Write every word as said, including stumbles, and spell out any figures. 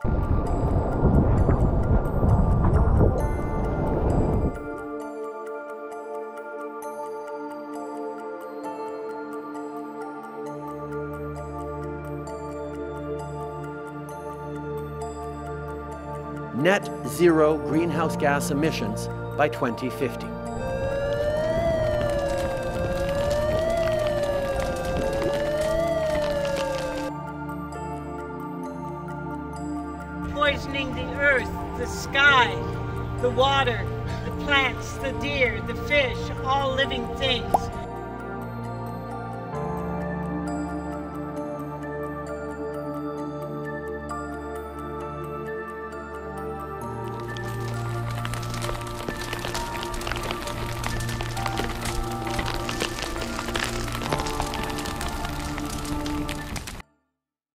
Net zero greenhouse gas emissions by twenty fifty. Poisoning the earth, the sky, the water, the plants, the deer, the fish, all living things.